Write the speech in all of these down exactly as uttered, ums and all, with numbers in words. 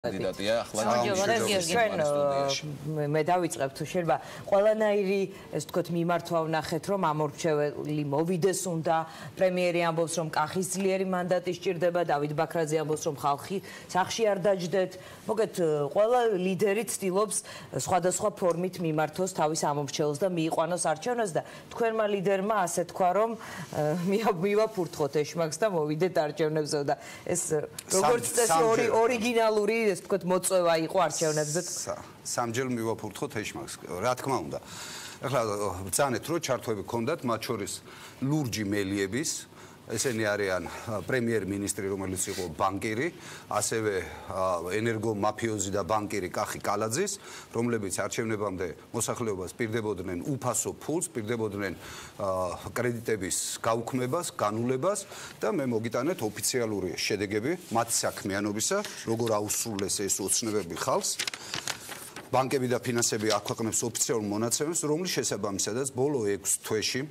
კანდიდატია ახლა ჩვენ მე დავიწყებ თუ შეიძლება ყველანაირი ეს თქოთ მიმართვა ვნახეთ რომ ამორჩეველი მოვიდეს უნდა პრემიერი ამბობს რომ კახის ძლიერი მანდატი სჭირდება დავით ბაქრაძე ამბობს რომ ხალხი სახში არ დაჯდეთ მოგეთ ყველა ლიდერი ცდილობს სხვადასხვა ფორმით მიმართოს თავის ამორჩეულს და მიიყვანოს არჩევნებს და თქვენმა ლიდერმა ასე თქვა რომ მივაფურთხოთ ეშმაკს და მოვიდეთ არჩევნებზე და ეს როგორც წესი ორიგინალური ეს თქოთ მოწვევა იყო არჩევნებზე სამჯერ მივაფურთხოთ ეშმაკს რა თქმა უნდა ახლა ბრძანეთ რომ ჩართვები ქონდათ მათ შორის ლურჯი მელიების ესენი არიან პრემიერ-მინისტრი რომელიც იყო ბანკირი ასევე ენერგომაფიოზი და ბანკირი კახი კალაძის რომლებიც არჩევნებამდე მოსახლეობას პირდებოდნენ უფასო ფულს პირდებოდნენ კრედიტების გაუქმებას განულებას და მე მოგიტანეთ ოფიციალური შედეგები მათ საქმიანობისა როგორ აუსრულეს ეს ოცნებები ხალხს ბანკები და ფინანსები აქვეყნებს ოფიციალურ მონაცემებს რომლის შესაბამისადაც ბოლო ექვს თვეში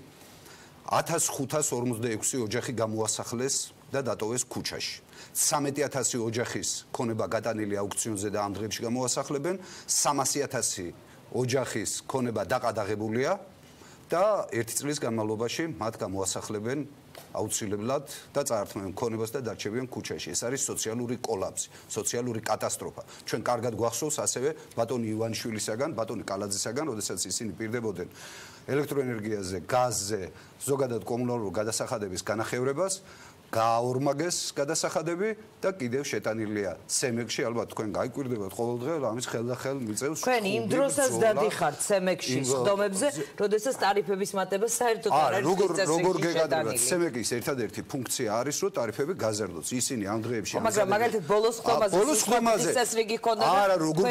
ათას ხუთას ორმოცდაექვსი ოჯახი გამოასახლეს და დატოვეს ქუჩაში. სამეტი ათასი ოჯახის ქონება გატანილი აუქციონზე და ამ დღეებში გამოასახლებენ. სამასი ათასი ოჯახის ქონება დაყადაღებულია და ერთი წლის განმავლობაში მათ გამოასახლებენ აუცილებლად და წაართმევენ ქონებას და დარჩებიან ქუჩაში. ეს არის სოციალური კოლაფსი, სოციალური კატასტროფა. ჩვენ კარგად გვახსოვს ასევე ბატონი ივანიშვილისაგან, ბატონი კალაძისაგან, როდესაც ისინი პირდებოდნენ ელექტროენერგიაზე, გაზზე, ზოგადად კომუნალურ გადასახადების განახევრებას, გააორმაგეს გადასახადები და კიდევ შეტანილია სემეგში, ალბათ თქვენ გაიკვირდებათ ყოველდღე ამის ხელდახელ მიწევს. თქვენ იმ დროსაც დადიხართ სემეგში სხდომებზე, როდესაც ტარიფების მატება საერთოდ არ არის წესრიგში როგორ გეკადრებათ სემეგის ერთადერთი ფუნქცია არის რომ ტარიფები გაზარდოს. ისინი ამ დღეებში მაგრამ მაგალითად ბოლოს ხდომაზე ბოლოს ხდომაზე წესრიგი ქონდა არა როგორ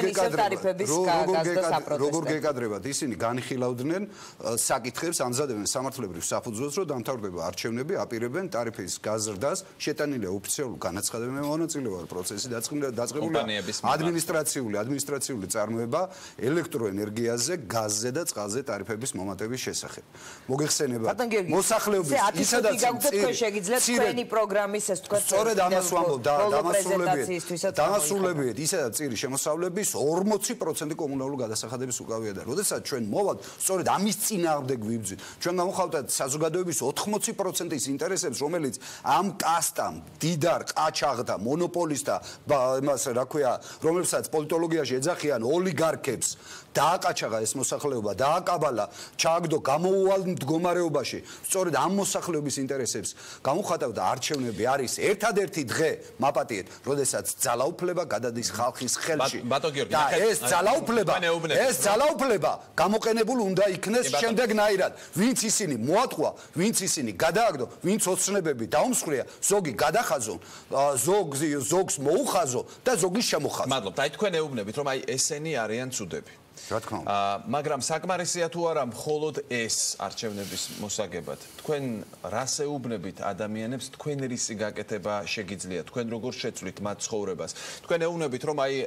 გეკადრებათ როგორ გეკადრებათ ისინი განხილავდნენ საკითხებს ამზადებენ სამართლებრივ საფუძველს რომ დამთავრდება არჩევნები აპირებენ ტარიფის გაზ ზრდას შეტანილია ოფიციალურ განაცხადებაში მე მონაწილე ვარ პროცესი დაწყებულია ადმინისტრაციული ადმინისტრაციული წარმოება ელექტროენერგიაზე, გაზზე და წყალზე ტარიფების მომატების შესახებ. მოგეხსენება მოსახლეობის ისედაც თქვენ შეგიძლიათ თქვენი პროგრამის ეს თქვა სწორედ ამას ვამბობ და დამასრულებიეთ დამასრულებიეთ ისედაც წირი შემოსავლების ორმოცი პროცენტი კომუნალურ გადასახადების უკავია და როდესაც ჩვენ მოვალთ სწორედ ამის წინააღმდეგ ვიბრძვით ჩვენ გამოვხავთ საზოგადოების ოთხმოცი პროცენტის ინტერესებს რომელიც ამ კასტამ, დიდარ ყაჩაღდა, მონოპოლისტა, იმას რა ქვია, რომელსაც პოლიტოლოგიაში ეძახიან ოლიგარქებს, დააყაჩაღა ეს მოსახლეობა, დააკაბალა, ჩააგდო გამოუვალ მდგომარეობაში. სწორედ ამ მოსახლეობის ინტერესებს გამოხატავდა არჩევნები არის ერთადერთი დღე, მაპატიეთ, როდესაც ძალაუფლება გადადის ხალხის ხელში. და ეს ძალაუფლება, ეს ძალაუფლება გამოყენებულ უნდა იქნეს შემდეგნაირად. ვინც ისინი მოატყვა, ვინც ისინი გადააგდო, ვინც ოცნებები დაუმსხვრია, ზოგი გადახაზო, ზოგს ზოგს მოუხაზო და ზოგი შემოხაზო. მადლობთ. აი თქვენ ეუბნებით, რომ აი ესენი არიან ცუდები. რა თქმა უნდა. მაგრამ საკმარისია თუ არა მხოლოდ ეს არჩევნების მოსაგებად. თქვენ რას ეუბნებით ადამიანებს, თქვენ რისი გაკეთება შეგიძლიათ, თქვენ როგორ შეცვლით მათ ცხოვრებას. თქვენ ეუბნებით, რომ აი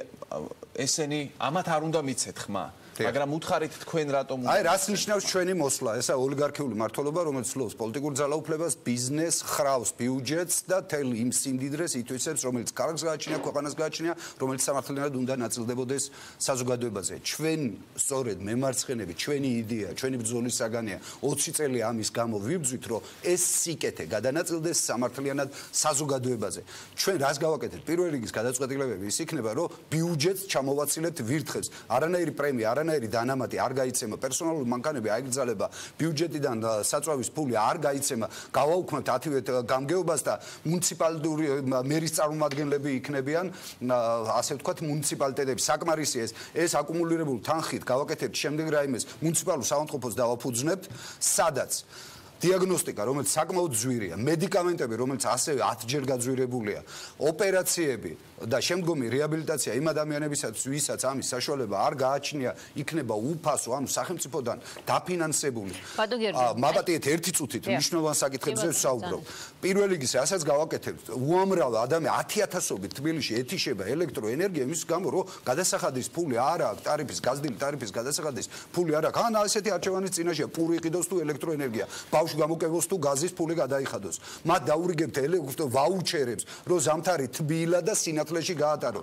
ესენი ამათ არ უნდა მიცეთ ხმა. მაგრამ უთხარით თქვენ რატომ აი რას ნიშნავს ჩვენი მოსვლა ესა ოლიგარქიული მართლობა რომელიც ცლობს პოლიტიკურ ძალაუფლებას ბიზნეს ხრავს ბიუჯეტს და თელ იმ სიმდიდრეს ითვისებს რომელიც კარგს გააჩნია ქვეყანას გააჩნია რომელიც სამართლიანად უნდა ნაწილდებოდეს საზოგადოებაზე ჩვენ სწორედ მემარცხენები ჩვენი იდეა ჩვენი ბრძოლის საგანია ოცი წელი ამის გამო ვიბრძვით რომ ეს სიკეთე გადანაწილდეს სამართლიანად საზოგადოებაზე ჩვენ რას გავაკეთეთ პირველ რიგის გადაწყვეტილებები ის იქნება რომ ბიუჯეტს ჩამოვაცილებთ ვირთხებს არანაირი პრემია არანაირი დანამატი არ გაიცემა პერსონალური მანქანები აიგრძალება ბიუჯეტიდან საწვავის ფული არ გაიცემა გავაუქმებთ ათივე გამგეობას და მუნიციპალური მერის წარმომადგენლები იქნებიან ასე ვთქვათ მუნიციპალიტეტები საკმარისია ეს ეს აკუმულირებული თანხით გავაკეთებთ შემდეგ რაიმეს მუნიციპალურ საავადმყოფოს დავაფუძნებთ სადაც დიაგნოსტიკა, რომელიც საკმაოდ ძვირია, მედიკამენტები, რომელიც ასევე ათჯერ გაძვირებულია, ოპერაციები და შემდგომი რეაბილიტაცია იმ ადამიანებისაც, ვისაც ამის საშუალება არ გააჩნია, იქნება უფასო, ანუ სახელმწიფოდან დაფინანსებული. მაპატიეთ ერთი წუთით მნიშვნელოვან საკითხებზე ვსაუბრობ. პირველ რიგის რასაც გავაკეთებთ, უამრავ ადამიან ათი ათასობით თბილისში ეთიშება ელექტროენერგია იმის გამო, რომ გადასახადის ფული არ აქვს, ტარიფის გაზრდილი ტარიფის გადასახადის ფული არ აქვს. ან ასეთი არჩევანის წინაშეა პური იყიდოს თუ ელექტროენერგია. ბავშვი გამოკევოს თუ გაზის ფული გადაიხადოს. მათ დაურიგებთ ელექტრო ვაუჩერებს, რომ ზამთარი თბილა და სინათლეში გაატარონ.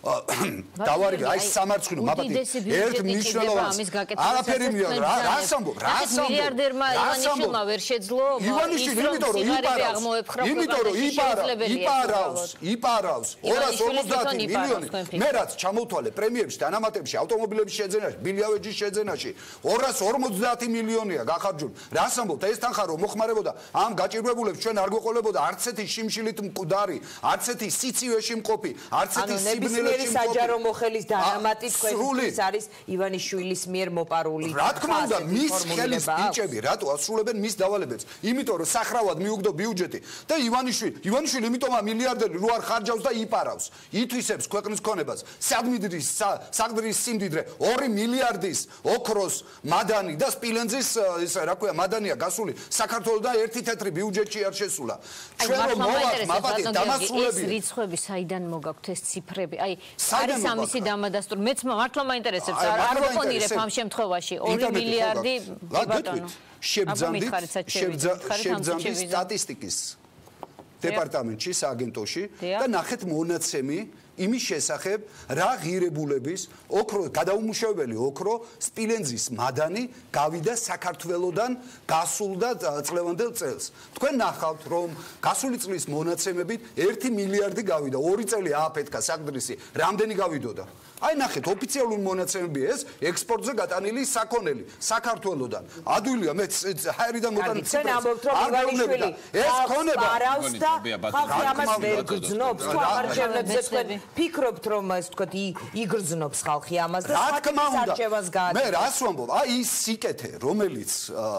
დავარი აი სამარცხინო მაბათი ერთ მნიშვნელოვანს არაფერი მიიღო რას ამბობ რას ამბობ მილიარდერმა ივანიშვილმა ვერ შეძლო ივანიშვილი იმიტომ რომ იპარავს იმიტომ რომ იპარავს იპარავს ორას ორმოცდაათი მილიონი მე რაც ჩამოვთვალე პრემიებში დანამატებში ავტომობილების შეძენაში ბილიავეჯის შეძენაში ორას ორმოცდაათი მილიონია გახარჯული რას ამბობთ ეს თანხა რომ მოხმარებოდა ამ გაჭირვებულებს ჩვენ არ გვეყოლებოდა არც ერთი შიმშილით მკვდარი არც ერთი სიცივეში მყოფი არც ერთი სიბნელეში მყოფი საჯარო მოხელის დანამატი თქვენთვის არის ივანიშვილის მიერ მოპარული რა თქმა უნდა მის ხელის ბიჭები რატო ასრულებენ მის დავალებებს იმიტომ რომ სახრავად მიუგდო ბიუჯეტი და ივანიშვილი ივანიშვილი იმიტომაა მილიარდერი რო არ ხარჯავს და იპარავს ითვისებს ქვეყნის ქონებას საგმიდრის საგმიდრის სიმდიდრე ორი მილიარდის ოქროს მადანი და სპილენძის ისა რა ქვია მადანია გასული საქართველოსთან ერთი თეთრი ბიუჯეტში არ შესულა ჩვენ რომ მოვალთ მაბათი დამასრულებელი ეს რიცხვები საიდან მოგაქვთ ეს ციფრები აი არის ამისი დამადასტური მეც მართლა მაინტერესებს არ ვოპონირებ ამ შემთხვევაში ორი მილიარდი ბატონო შებძანდით შებძანდით სტატისტიკის დეპარტამენტში სააგენტოში და ნახეთ მონაცემი იმის შესახებ რა ღირებულების ოქრო გადაუმუშავებელი ოქრო სპილენძის მადანი გავიდა საქართველოსთან გასულ და წლევანდელ წელს თქვენ ნახავთ რომ გასული წლის მონაცემებით ერთი მილიარდი გავიდა ორი წელი ააფეთქა საგდრისი რამდენი გავიდოდა აი ნახეთ ოფიციალური მონაცემები ეს ექსპორტზე გატანილი საქონელი საქართველოსთან ადვილია მე ჰაერიდან მოტანილი ჩვენ ამბობთ რომ ივანიშვილი ეს ქონება არავს და ხალხი ამას ვერ გძნობს თუ ამარჯვენებზე თქვენ ფიქრობთ რომ ეს თქვათ იგრძნობს ხალხი ამას და საარჩევანს გააკეთებს მე რას ვამბობ აი ის სიკეთე რომელიც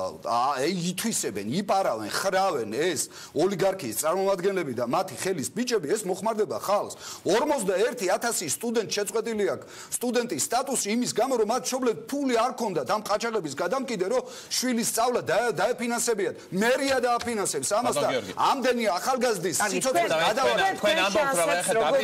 ითვისებენ იპარავენ ხრავენ ეს ოლიგარქიის წარმომადგენლები და მათი ხელის ბიჭები ეს მოხმარდება ხალხს ორმოცდაერთი ათასი სტუდენტ შეწყვეტილი სტუდენტის სტატუსი იმის გამო რომ მათ შობლეთ ფული არ ქონდათ ამ ყაჩაღების გადამკიდე რომ შვილის სწავლა დაეფინანსებიათ მერია დააფინანსებს ამას და ამდენი ახალგაზრდის სიცოცხლეს გადავარდნით თქვენ ამბობთ რომ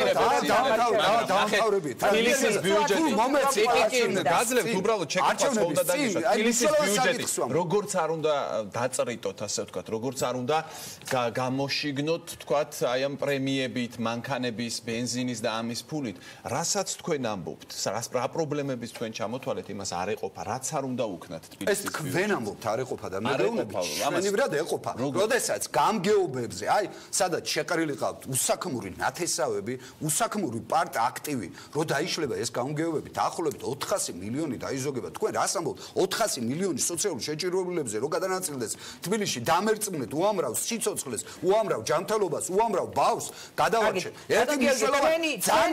ახლა დავამთავრებით თბილისის ბიუჯეტი ეკიკი გაძლევთ უბრალოდ ჩეკაპას ხოლმე დაგიშვა თბილისის ბიუჯეტი როგორც არ უნდა დაწრიტოთ ასე ვთქვათ როგორც არ უნდა გამოშიგნოთ ვთქვათ აი ამ პრემიებით მანქანების ბენზინის და ამის ფულით რასაც თქვენ ამბობთ რა პრობლემების თქვენ ჩამოთვალეთ იმას არ ეყოფა რაც არ უნდა უქნათ თბილისის ეს თქვენ ამბობთ არ ეყოფა და მე ვეუბნები ჩვენივრად ეყოფა როდესაც გამგეობებზე აი სადაც შეყრილი ყავთ უსაქმური ნათესავები უსაქმური პარტ აქტივი რო დაიშლება ეს გამგეობები დაახლოებით ოთხასი მილიონი დაიზოგება თქვენ რას ამბობთ ოთხასი მილიონი სოციალურ შეჭირვებულებზე რო გადანაწილდეს თბილისში დამერწმუნეთ უამრავ სიცოცხლეს უამრავ ჯანმრთელობას უამრავ ბავშვს გადავარჩენ ერთი მნიშვნელოვანი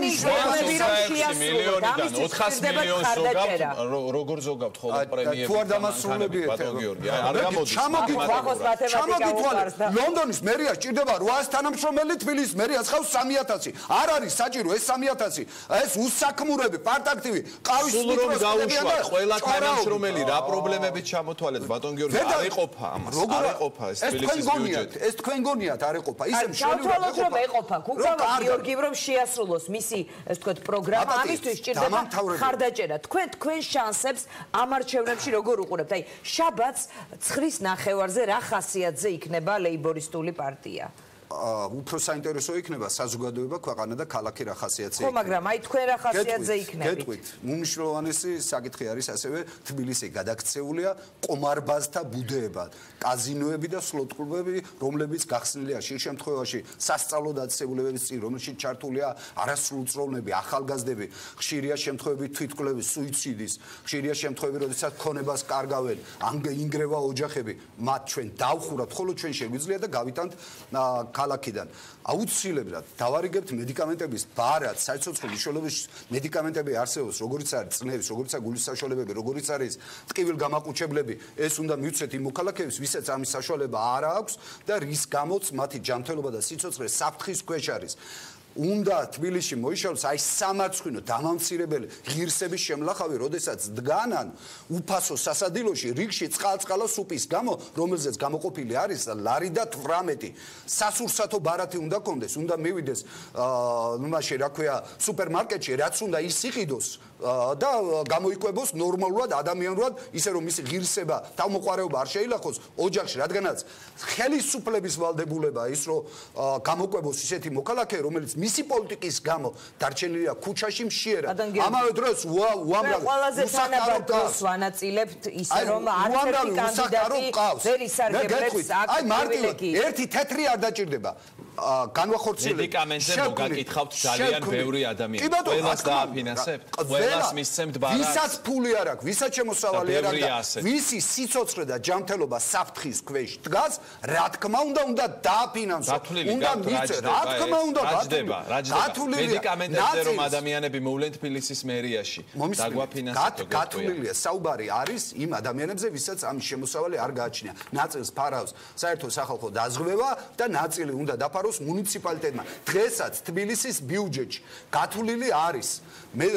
ძალიან მილიონიდან ოთხასი მილიონს ზოგავთ როგორ ზოგავთ ხოლმე პრემიები თუ არ დამასრულებიეთ ბატონ გიორგი არ გამოდის ჩამოგითვალეთ ლონდონის მერია სჭირდება რვაას თანამშრომელი თბილისის მერიას ხავს სამი ათასი არ არის საჭირო ეს სამი ათასი ეს უსაქმურები პარტაქტივი ყავის სულრომი დაუშვათ ყველა თანამშრომელი რა პრობლემებით ჩამოთვალეთ ბატონ გიორგი არ ეყოფა ამას არ ეყოფა ეს თბილისის ბიუჯეტი ეს თქვენ გონიათ არ ეყოფა ისე შევთვალოთ რომ ეყოფა გუგავა გიორგი რომ შეასრულოს მისი ეს თქვათ პროგრამა ამისთვის სჭირდება ხარდაჭერა თქვენ თქვენ შანსებს ამ არჩევნებში როგორ უყურებთ აი შაბათს ცხრის ნახევარზე რა ხასიათზე იქნება ლეიბორისტული პარტია უფრო საინტერესო იქნება საზოგადოება ქვეყანა და ქალაქი რა ხასიათზე იქნება. ხო, მაგრამ აი თქვენ რა ხასიათზე იქნებით? გეტყვით, უმნიშვნელოვანესი საკითხი არის ასევე თბილისი გადაქცეულია ყომარბაზთა ბუდეებად, კაზინოები და სლოტ კლუბები, რომლებიც გახსნილია შიგ შემთხვევაში სასწავლო დაწესებულებების წინ, რომელშიც ჩართულია არასრულწლოვნები, ახალგაზრდები, ხშირია შემთხვევები თვითმკვლელი სუიციდის, ხშირია შემთხვევები, როდესაც ქონებას კარგავენ, ინგრევა ოჯახები, მათ ჩვენ დავხურათ, ხოლო ჩვენ შეგვიძლია და გავიტანთ ქალაქიდან. აუცილებლად დავარიგებთ მედიკამენტების ბარად, საიცოცხლო მნიშვნელობის მედიკამენტები არსებობს, როგორიც არის წნევის, როგორიც არის გულის საშუალებები, როგორიც არის ტკივილგამაყუჩებლები, ეს უნდა მივცეთ იმ მოქალაქეებს, ვისაც ამის საშუალება არ აქვს და რის გამოც მათი ჯანმრთელობა და სიცოცხლე საფრთხის ქვეშ არის. უნდა თბილისში მოიშალოს აი სამარცხვინო დამამცირებელი ღირსების შემლახავი, როდესაც დგანან უფასო სასადილოში რიგში წყალწყალა სუპის გამო, რომელზეც გამოყოფილი არის ლარი და თვრამეტი. სასურსათო ბარათი უნდა კონდეს, უნდა მივიდეს იმაში, რა ქვია, სუპერმარკეტში, რაც უნდა ის იყიდოს და გამოიკვებოს ნორმალურად, ადამიანურად, ისე რომ მისი ღირსება, თავმოყარეობა არ შეილახოს ოჯახში, რადგანაც ხელისუფლების ვალდებულება ის, რომ გამოკვებოს ისეთი მოქალაქე, რომელიც მისი პოლიტიკის გამო დარჩენილია ქუჩაში მშიერად. ამავე დროს უამრავი ყველაზე თანაბარ დროს ვანაწილებთ ისე რომ არც ერთი კანდიდატი ვერ ისარგებლებს აქტივილებს. ერთი თეთრი არ დაჭირდება. განვახორციელებ მედიკამენტზე მოგაკითხავთ ძალიან ბევრი ადამიანი. ყველას დააფინანსებთ? ყველას მისცემთ ბარათს? ვისაც ფული არ აქვს, ვისაც შემოსავალი არ აქვს, ვისი სიცოცხლე და ჯანმრთელობა საფრთხის ქვეშ დგას, რა თქმა უნდა, უნდა დააფინანსო. უნდა მიცე, რა თქმა უნდა, გაჯდება, გაჯდება. მედიკამენტებზე რომ ადამიანები მოვლენ თბილისის მერიაში, დაგვაფინანსებთ. გათვლილია საუბარი არის იმ ადამიანებზე, ვისაც ამ შემოსავალი არ გააჩნია. ნაწილს ფარავს საერთო სახალხო დაზღვევა და ნაწილი უნდა დაფაროს მუნიციპალიტეტმა. დღესაც თბილისის ბიუჯეტში გათვლილი არის მე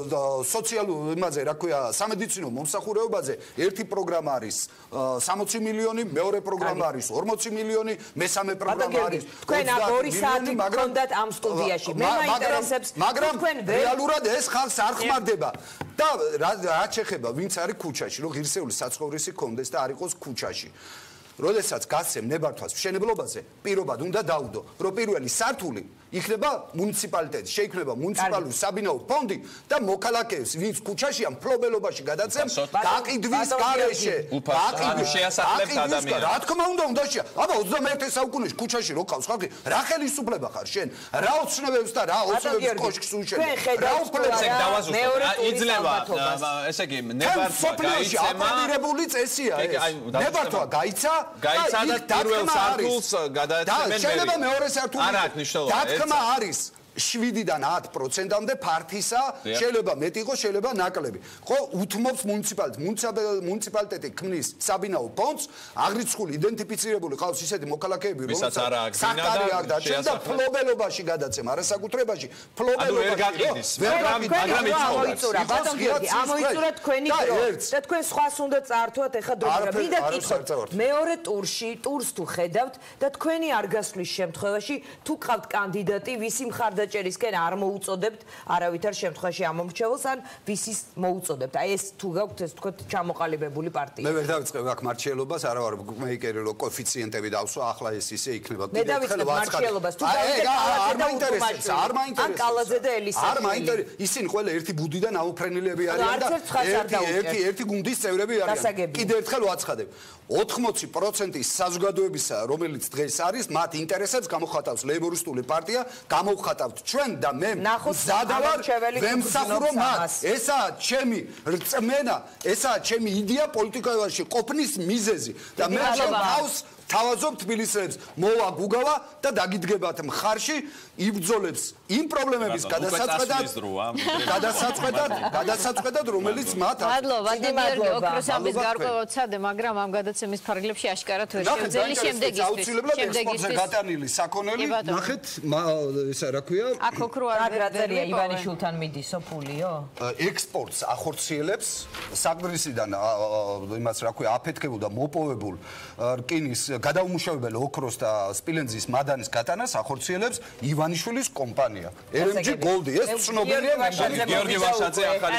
სოციალურ იმაზე, რა ქვია, სამედიცინო მომსახურებაზე ერთი პროგრამა არის სამოცი მილიონი, მეორე პროგრამა არის ორმოცი მილიონი, მესამე პროგრამა არის თქვენ ორი საათი გქონდათ ამ სტუდიაში. მე მაინტერესებს მაგრამ რეალურად ეს ხალხს არ ხმარდება. და რაც შეეხება ვინც არის ქუჩაში, რომ ღირსეული საცხოვრისი კონდეს და არ იყოს ქუჩაში. როდესაც გასცემ ნებართვას მშენებლობაზე, პირობად უნდა დაუდო, რომ პირველი სართული იქნება მუნიციპალიტეტი, შეიქმნება მუნიციპალური საბინაო ფონდი და მოქალაქეებს, ვინც ქუჩაშია, მფლობელობაში გადაცემ გაყიდვის გარეშე. გაყიდვის შეასახლებთ ადამიანს. რა თქმა უნდა, უნდა შეა. აბა ოცდამეერთე საუკუნეში ქუჩაში რო ყავს ხალხი, რა ხელისუფლება ხარ შენ? რა ოცნებებს და რა ოცნებებს კოშკს უშენ? რა უფლებს ეგ დავაზუსტოთ? იძლევა, ესე იგი, ნებართვა გაიცემა. აპრობირებული წესია ეს. ნებართვა გაიცა გაიცა და პირველ სართულს გადაეცემენ მე. შეიძლება მეორე სართული. არ აქვს მნიშვნელობა. თქმა არის შვიდიდან ათ პროცენტამდე ფართისა, შეიძლება მეტი იყოს, შეიძლება ნაკლები. ხო, უთმობს მუნიციპალიტეტს. მუნიციპალიტეტი ქმნის საბინაო ფონდს, აღრიცხული იდენტიფიცირებული ყავს ისეთი მოქალაქეები, რომელსაც არ აქვს გინა და და ფლობელობაში გადაცემ, არასაკუთრებაში, ფლობელობაში. ვერ გაყიდის, მაგრამ მაგრამ იწურა, ბატონ გიორგი, ამოიწურა თქვენი დრო და თქვენ სხვას უნდა წაართვათ ეხა დრო. მინდა გითხოთ, მეორე ტურში, ტურს თუ ხედავთ და თქვენი არ გასვლის შემთხვევაში, თუ ყავთ კანდიდატი, ვისი მხარდაჭერისკენ არ მოუწოდებთ არავითარ შემთხვევაში ამომრჩეველს ან ვისის მოუწოდებთ. აი ეს თუ გაქვთ ეს თქო ჩამოყალიბებული პარტია. მე ვერ დავიწყებ აქ მარჩიელობას, არა ვარ მეიკერი რომ კოეფიციენტები დავსვა, ახლა ეს ისე იქნება. მე დავიწყებ მარჩიელობას, თუ არ მაინტერესებს, არ მაინტერესებს. ან კალაძე და ელისაშვილი. არ მაინტერესებს. ისინი ყველა ერთი ბუდიდან აუფრენილები არიან და ერთი ერთი გუნდის წევრები არიან. კიდევ ერთხელ ვაცხადებ. ოთხმოცი პროცენტი საზოგადოებისა, რომელიც დღეს არის, მათ ინტერესებს გამოხატავს ლეიბორისტული პარტია, გამოხატავთ ჩვენ და მე მზადავარ ვემსახურო მათ. ესაა ჩემი რწმენა, ესაა ჩემი იდეა პოლიტიკაში ყოფნის მიზეზი და მე ჩემს თავაზობ თბილისელებს მოვა გუგავა და დაგიდგებათ მხარში იბრძოლებს იმ პრობლემების გადასაწყვეტად გადასაწყვეტად გადასაწყვეტად რომელიც მათ აქვს. მადლობა ვადიმი ოქროსამის გარკვევა ცადე, მაგრამ ამ გადაცემის ფარგლებში აშკარად ვერ შევძელი შემდეგისთვის. შემდეგისთვის გატანილი საქონელი ნახეთ ისა რა ქვია? აქ ოქრო არ გაწერია ივანიშვილთან მიდის სოფულიო? ექსპორტს ახორციელებს საყდრისიდან იმას რა ქვია აფეთქებულ და მოპოვებულ რკინის გადაუმუშავებელ ოქროს და სპილენძის მადანის გატანას ახორციელებს ივანიშვილის კომპანია. эр эм джи Gold ეს ცნობილია მაშინ გიორგი ვაშაძე ახალი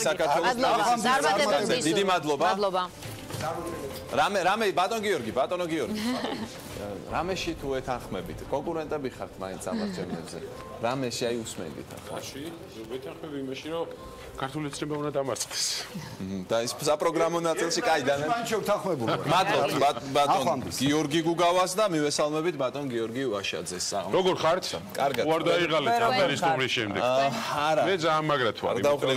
საქართველოს დიდი მადლობა. მადლობა. რამე რამე ბატონ გიორგი, ბატონო გიორგი. რამეში თუ ეთანხმებით? კონკურენტები ხართ მაინც ამარჩევნებზე. რამეში აი უსმენდით ახლა. მაშინ ვეთანხმები იმაში, რომ ქართული ეცნობა უნდა დამარცხდეს. და ის საპროგრამო ნაწილში კაიდან. მანჩო ვთანხმებული. მადლობა ბატონ გიორგი გუგავას და მივესალმებით ბატონ გიორგი ვაშაძეს. როგორ ხართ? კარგად. უარ დაიღალეთ ამ პერისტუმრის შემდეგ. არა. მე ძალიან მაგრად ვარ.